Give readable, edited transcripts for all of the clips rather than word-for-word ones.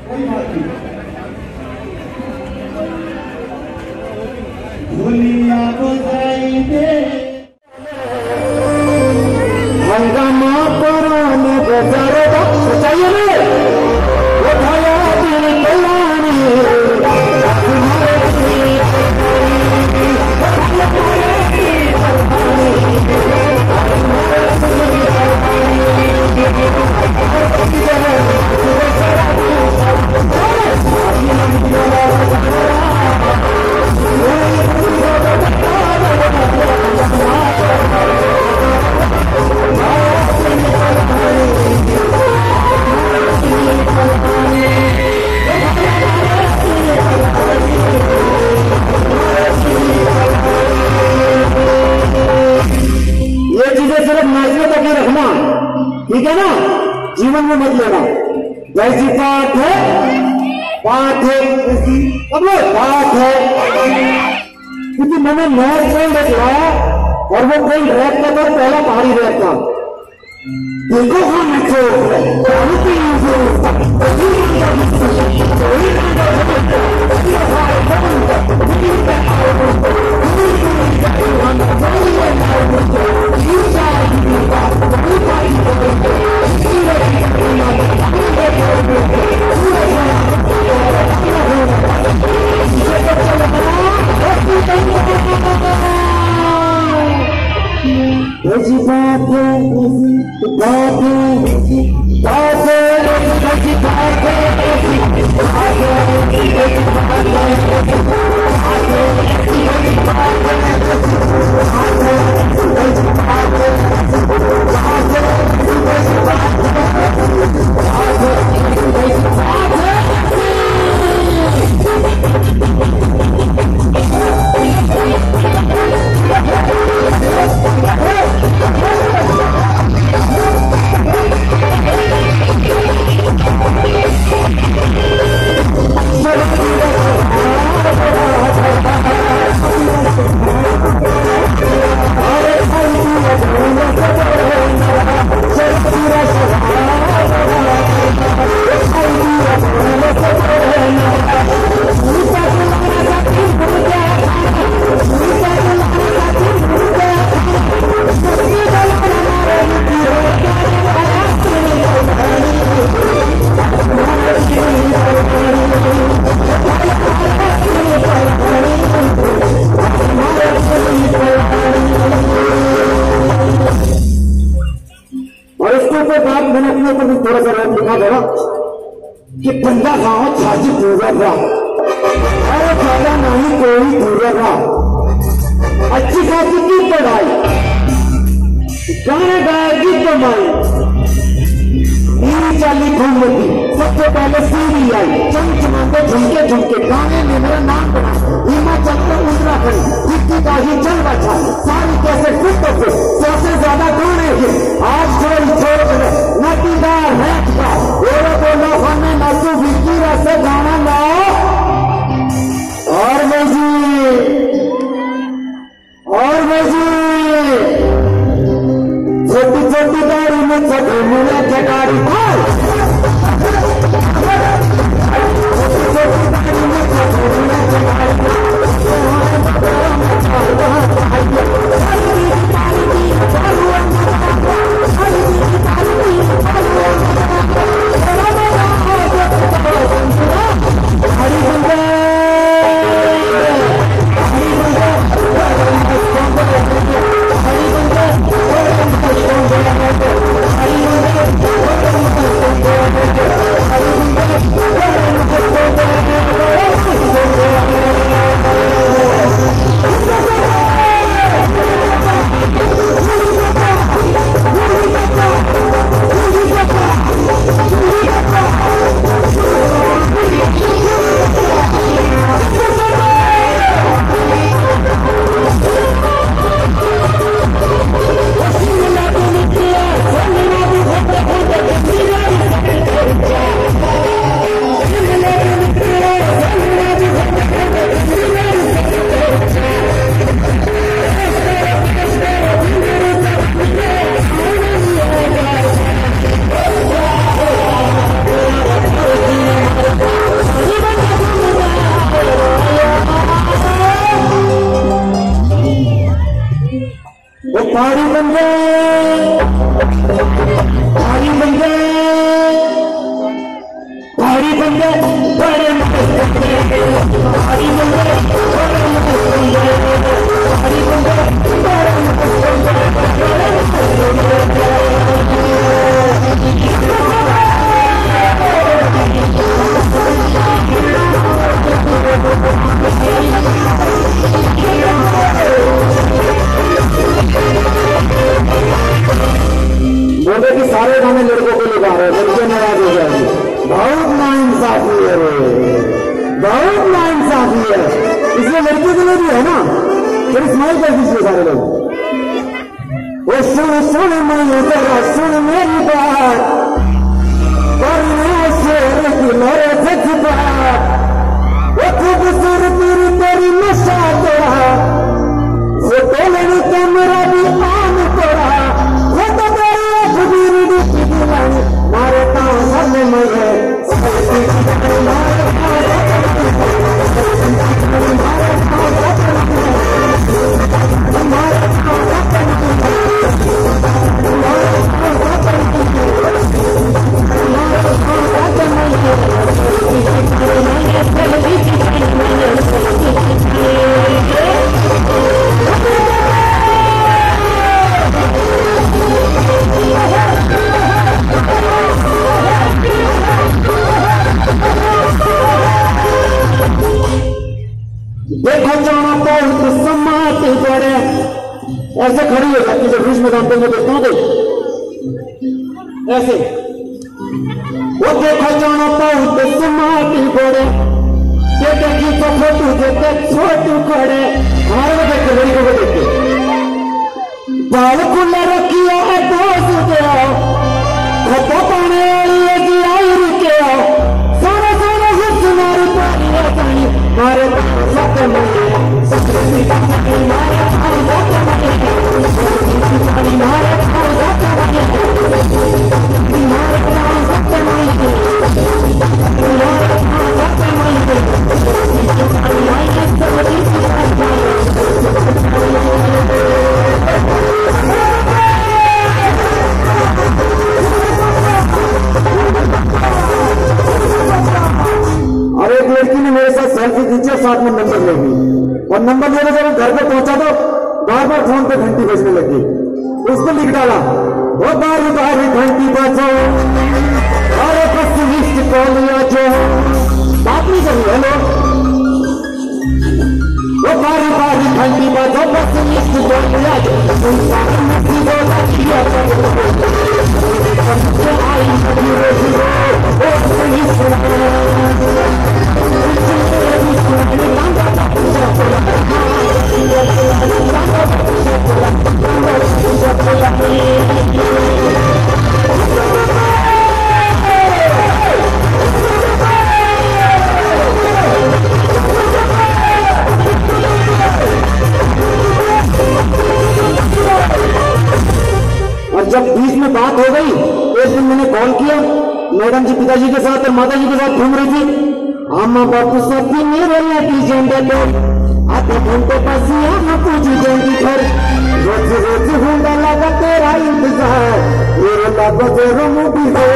कोई बात नहीं। भूलिया बुझाइए हंगामा पुराने बजारों चाहिए ना उठाया दिल कलानी ठीक है ना, जीवन में मत लेना। वैसी पाठ है पाठ है क्योंकि मैंने नया ट्रेन देखा और वो ट्रेन रैप का तो पहला पहाड़ी रैप था। देखो हाँ कि बंदा गाँव छाजी पूरा अरे ज्यादा नहीं कोई पूरा अच्छी खासी की पढ़ाई गाने गाएगी कमाई चाली घूमती सबसे पहले सीढ़ी आई चमचमाते झुमके झुमके गाने में मेरा नाम बना हिमाचल का उत्तराखंड जिसकी का ही चल रहा सारी कैसे फिट होते सबसे ज्यादा गाने के आज छोड़ नतीदार है बोलो हमें नसू विकी से गाना लाओ और छोटी छोटी गाड़ी में छोटे मुझे जगाड़ी बंदे भारी बंदे भारी बंदे बड़े भारी बंदे भारी बंदे बोले कि सारे गाने लड़कों को लगा रहे हैं, लड़कियां नाराज हो जाएंगी। बहुत नाइंसाफी है रे, बहुत नाइंसाफी है। इसलिए लड़कियों के लिए भी है ना, फिर स्माइल कर दीजिए सारे लोग। वो सुन सुन मैं जरा सुन मेरी बात, करने से मेरे से छुपा, वो खूबसूरत तेरी नशा तोड़ा, वो तोलने कैमरा भी आन तोड़ा, वो तो तेरी मारे पाँव सब में मजे देखो जाना बहुत समाती पड़े, ऐसे खड़ी हो जाती जब बीच में जानते हैं देखते हो ऐसे। वो देखो जाना बहुत समाती पड़े, ये देखी तो फोटू देते छोटू खड़े, हमारे को देखते बड़ी को देखते बाल खुला रखिया है दोस्त गया, खतो पाने वाली है कि आई रुके आओ, सोना सोना हुस्न मारी पानी है जानी मारे सत्य मारे और एक लड़की ने मेरे साथ सेल्फी खींची, साथ में नंबर लेगी और नंबर लेने जब घर पे पहुंचा तो बार बार फोन पे घंटी बजने लगी। उसको लिख डाला वो बार बार घंटी बजो और बस लिस्ट कॉल या जो बात नहीं करी। हेलो वो बार बार घंटी बजो बस लिस्ट कॉल या जो और जब बीच में बात हो गई, एक दिन मैंने कॉल किया, मैडम जी पिताजी के साथ और माता जी के साथ घूम रही थी, अम्मा बापू सब भी मेरे लाठी झंडे को आधे घंटे पास हम पूछी जाएंगी घर, रोज रोज घूमने लगा तेरा इंतजार, मेरे लगा तेरा मुझी हो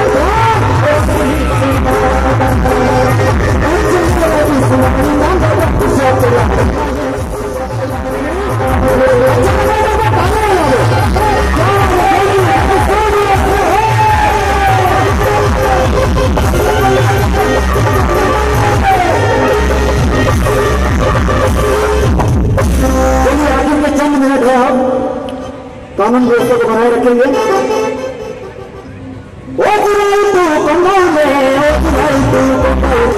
चंद मिनट है, हम कानून व्यवस्था को बनाए रखेंगे। ओ बुराई तू कमाल में, ओ बुराई तू कमाल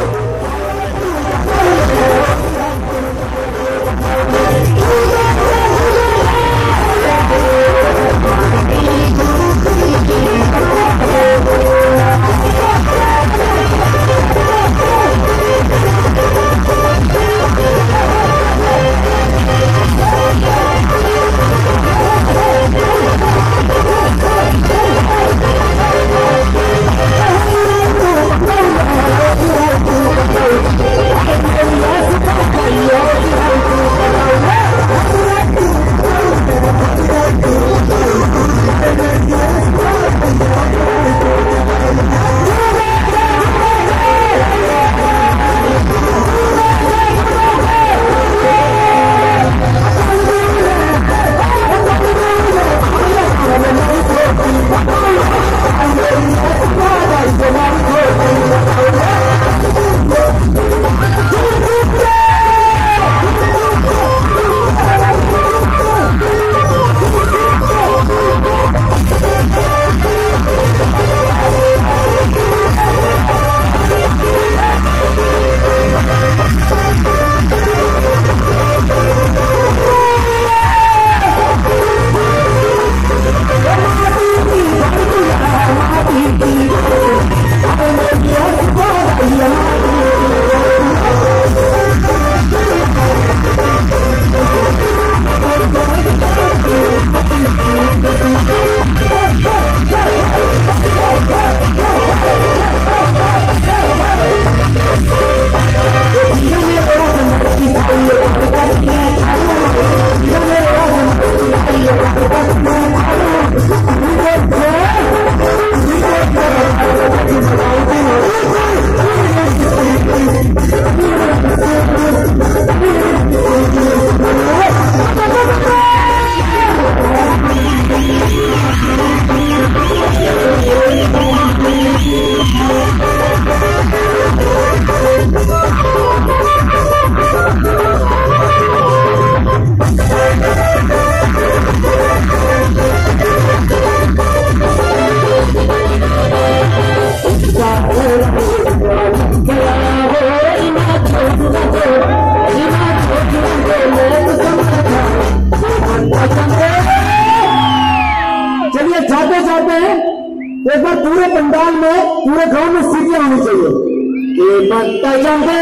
लेकिन जाते जाते एक बार पूरे पंडाल में, पूरे गांव में सीटियां होनी चाहिए कि बनता जाते।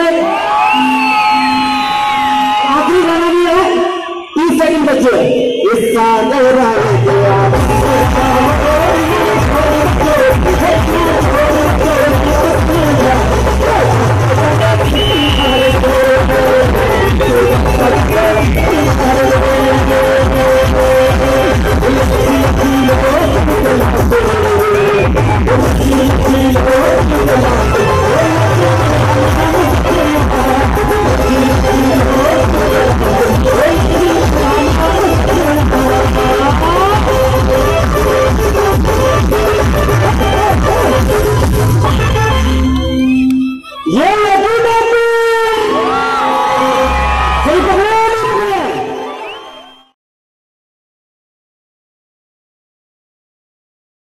आखिरी गाना भी है, 30 सेकंड बचे। इस सागर